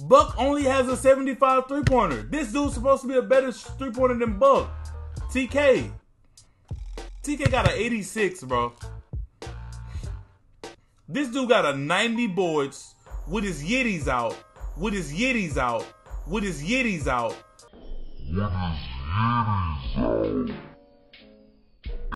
Buck only has a 75 three-pointer. This dude's supposed to be a better three-pointer than Buck. TK got an 86, bro. This dude got a 90 boards with his Yetties out. With his Yetties out. With his Yetties out. With his Yetties out.